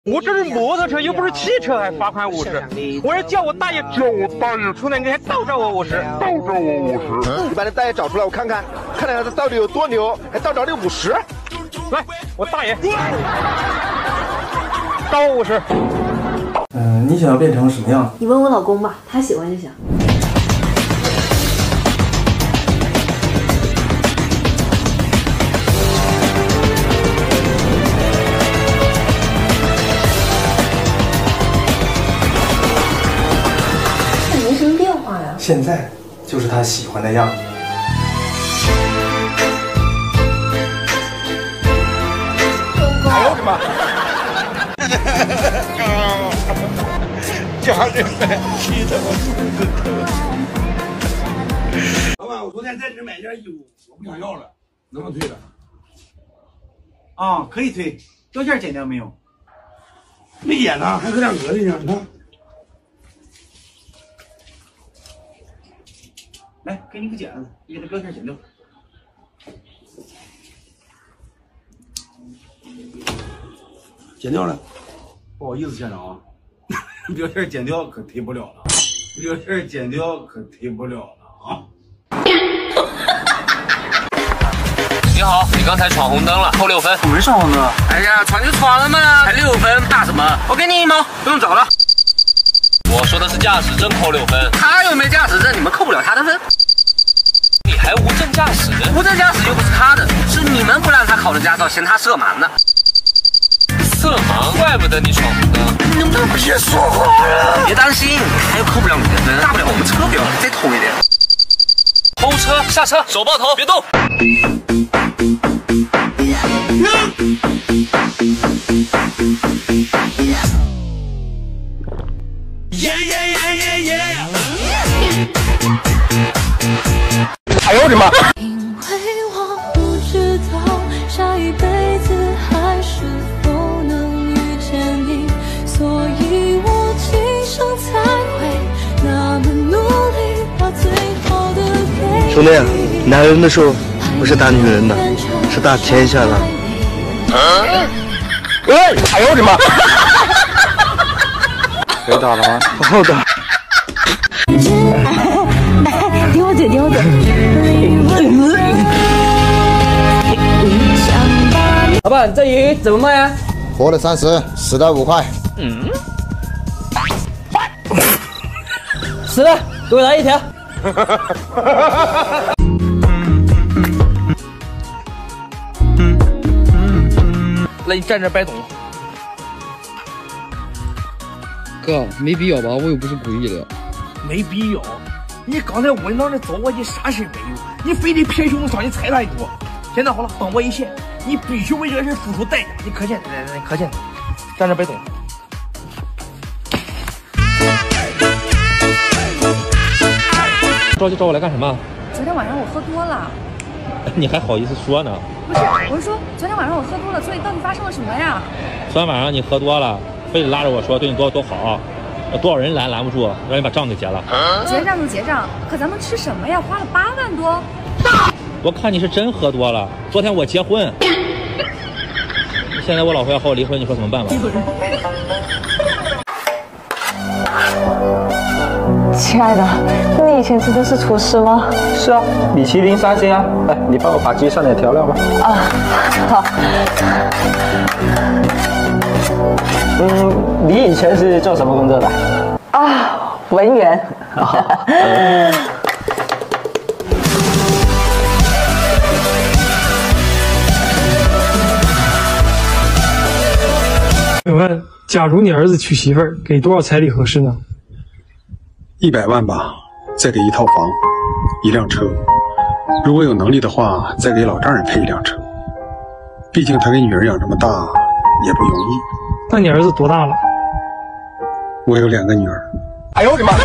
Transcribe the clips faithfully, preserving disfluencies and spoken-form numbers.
我这是摩托车，又不是汽车，还罚款五十。我要叫我大爷，叫我大爷出来，你还倒找我五十，倒找我五十。 你把那大爷找出来，我看看，看看他到底有多牛，还倒找你五十。 来，我大爷，倒我五十。 嗯，你想要变成什么样？ 你问我老公吧，他喜欢就行。 现在就是他喜欢的样子。 哎呦我的妈！家人们，气得我肚子疼。老板，我昨天在这买件衣服，我不想要了，能不能退了？ 啊，可以退，标价减掉没有？ 没减呢，还搁点鹅的呢，你看。 来，给你个剪子，你给它标签剪掉。 剪掉了， 不好意思，县长啊，标签剪掉可退不了了，标签剪掉可退不了了啊！ 你好，你刚才闯红灯了，扣六分。 我没闯红灯。 哎呀，闯就闯了嘛，才六分，怕什么？我给你一毛，不用找了。 我说的是驾驶证扣六分，他又没驾驶证，你们扣不了他的分。你还无证驾驶？无证驾驶又不是他的，是你们不让他考的驾照，嫌他色盲呢。色盲，怪不得你闯红灯。你能不能别说话了？别担心，他又扣不了你的分，大不了我们车标再偷一点。偷车，下车，手抱头，别动。 耶耶耶耶耶！ 哎呦我的妈！ 因为我不知道下一辈子还是否能遇见你，所以我今生才会那么努力，把最好的给你。 兄弟，男人的手不是打女人的，是打天下的。 嗯，喂！哎呦我的妈！ 可以打了吗？好好打。 顶我嘴，顶我嘴。 老板，这鱼怎么卖啊？ 活的三十，死的五块。 嗯。死的，给我来一条。那你站这别动。 哥，没必要吧？我又不是故意的。 没必要。你刚才闻到那糟味，你啥事没有？你非得撇胸上去踩他一脚。现在好了，帮我一线，你必须为这个事付出代价。你可见，来来来，可见，站这别动。 着急找我来干什么？ 昨天晚上我喝多了。 你还好意思说呢？ 不是，我是说昨天晚上我喝多了，所以到底发生了什么呀？ 昨天晚上你喝多了。 非得拉着我说对你多多好，多少人拦拦不住，让你把账给结了。 结账就结账，可咱们吃什么呀？花了八万多。 我看你是真喝多了。昨天我结婚，现在我老婆要和我离婚，你说怎么办吧？ 亲爱的，你以前真的是厨师吗？ 是啊，米其林三星啊。来，你帮我把鸡上点调料吧。 啊，好。 嗯，你以前是做什么工作的？ 啊，文员。 请问，假如你儿子娶媳妇儿，给多少彩礼合适呢？ 一百万吧，再给一套房，一辆车。如果有能力的话，再给老丈人配一辆车。毕竟他给女儿养这么大也不容易。 那你儿子多大了？ 我有两个女儿。 哎呦我的妈！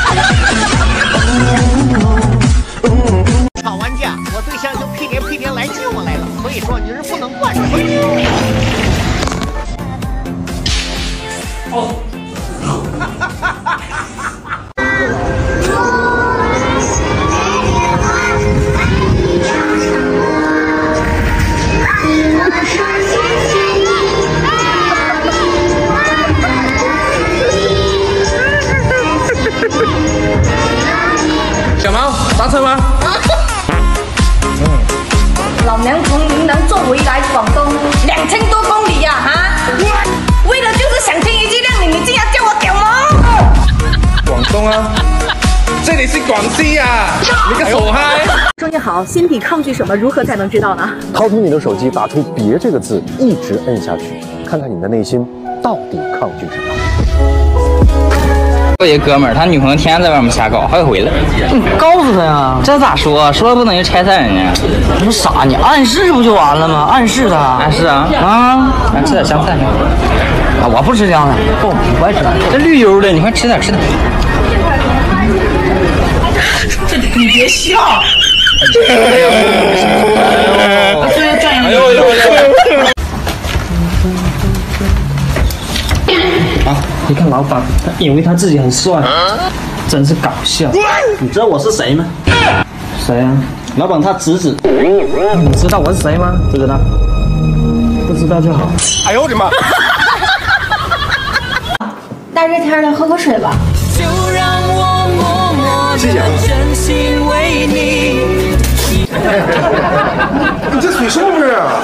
吵完架，我对象就屁颠屁颠来接我来了，所以说你是不能惯着我。哦。 啊？这里是广西呀，你个手嗨！ 说你好，心底抗拒什么？如何才能知道呢？ 掏出你的手机，打出“别”这个字，一直摁下去，看看你的内心到底抗拒什么。 我一哥们儿，他女朋友天天在外面瞎搞，还会回来。你告诉他呀，这咋说？说了不等于拆散人家。你说啥？你暗示不就完了吗？暗示他，暗示啊啊！来吃点香菜。啊，我不吃香菜，不不爱吃。这绿油的，你快吃点吃点。这你别笑。哎呦！哎呦！啊！你看老板，他以为他自己很帅，真是搞笑。你知道我是谁吗？谁啊？老板他侄子。你知道我是谁吗？不知道。不知道就好。 哎呦我的妈！ 大热天的，喝口水吧。就让我默默地真心为你。 你这水是不是啊？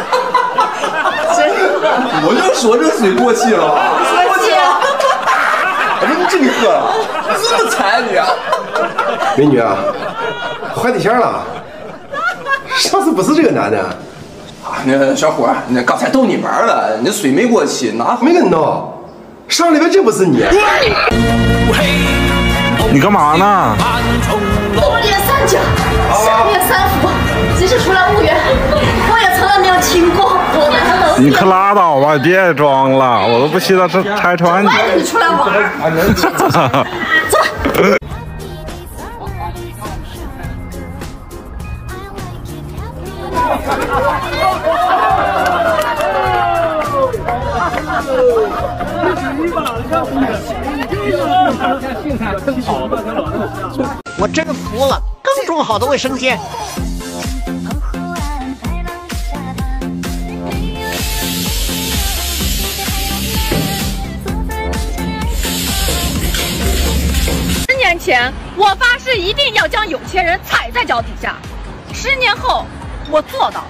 我就说这水过气了。过气了。我说你真的喝了，这么馋你啊？美女啊，换对象了？上次不是这个男的。啊，那小伙，那刚才逗你玩了，你水没过期，哪没跟闹？上礼拜真不是你。 你干嘛呢？ 东岳三角，西岳三伏，即使出来无缘，我也从来没有听过我们的楼。 你可拉倒吧，别装了，我都不稀得这拆穿你。 带着你出来玩。走。 我真服了，更种好的卫生间。 十年前，我发誓一定要将有钱人踩在脚底下。十年后，我做到了。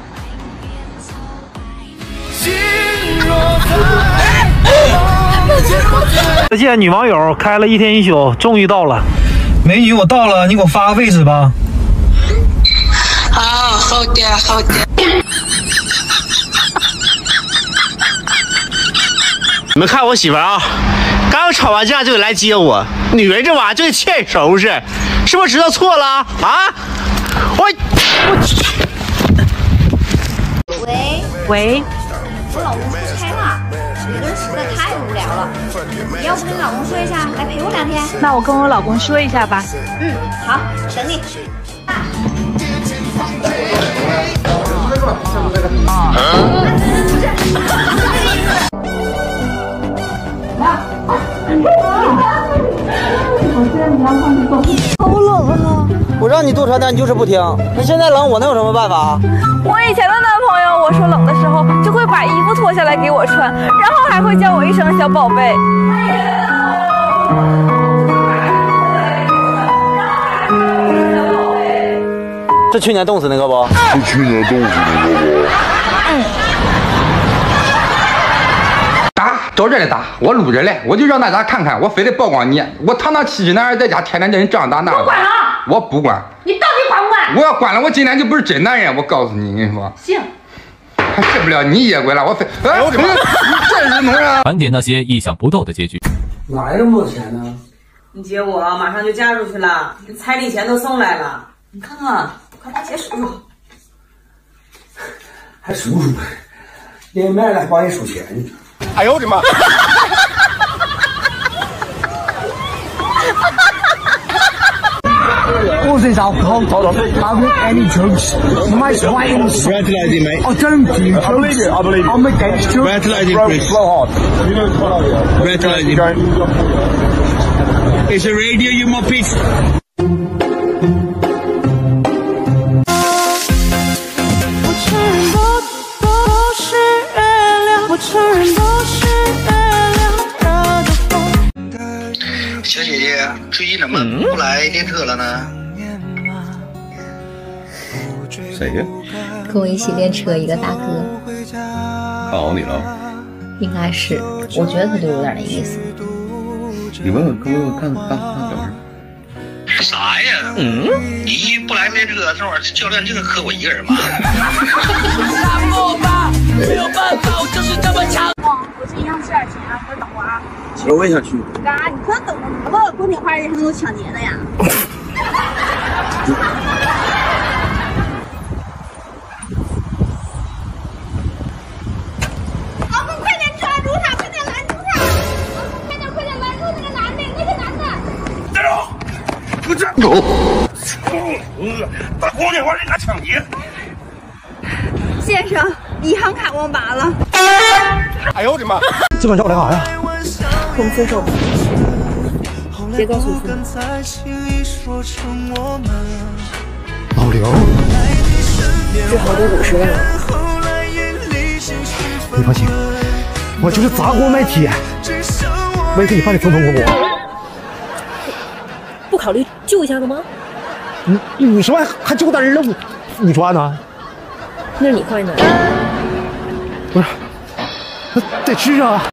再见，女网友开了一天一宿，终于到了。美女，我到了，你给我发个位置吧。 好，好的，好的。 你们看我媳妇啊，刚吵完架就来接我，女人这玩意儿就得欠收拾，是不是知道错了啊？我我去。 喂喂，我老公出差了，一个人实在太无聊了。你要不跟老公说一下，来陪我两天？那我跟我老公说一下吧。嗯，好，等你。 好冷啊！我让你多穿点，你就是不听。那现在冷，我能有什么办法？ 我以前的男朋友，我说冷的时候就会把衣服脱下来给我穿，然后还会叫我一声小宝贝。 是去年冻死那个不？ 是去年冻死那个不？ 打，找这里打，我录着嘞，我就让大家看看，我非得曝光你，我堂堂七十男儿在家天天叫人这样打那。 我管了， 我不管。 你到底管不管？ 我要管了，我今天就不是真男人，我告诉你，我跟你说。 行。 还治不了你野鬼了，我非哎我的妈！这是弄人。 盘点那些意想不到的结局。 哪来这么多钱呢？ 你姐我马上就嫁出去了，彩礼钱都送来了，你看看，快把钱数数。 还数数？连妹来帮你数钱。 哎呦我的妈！ Horses alcohol. Hold on. Have any drugs? My wines. Red lady, mate. I don't do drugs. I believe it. I believe it. I'm against drugs. Red lady, blow, please. blow hard. You know what I am. Red lady. It's a radio, you muppet. 我承认都都是月亮，我承认都是月亮惹的风。 小姐姐，最近怎么不来练车了呢？ 谁呀？ 跟我一起练车一个大哥， 考你了？ 应该是，我觉得他就有点那意思。 你问问，给我看看看表示。 啥呀？嗯，你不来练这个，这会儿教练这个课我一个人吗？没有办法，我就是这么强。 我去银行取点钱，快等我啊！ 其实我也想去。 干啥？你可等着哪个光天化日之下能抢劫的呀？老公，快点抓住他！快点拦住他！老公，快点快点拦住那个男的，那个男的！ 站住！给我站住！大光天化日之下抢劫！ 先生，银行卡忘拔了。 哎呦我的妈！ 这帮叫我来干啥呀？ 我们分手吧。别告诉我父母。 老刘， 最好得五十万。 你放心，我就是砸锅卖铁，我也给你办的风风火火。 不考虑救一下子吗？ 你五十万还救单儿了，五十万呢？ 那是你花的。 不是，得吃啊。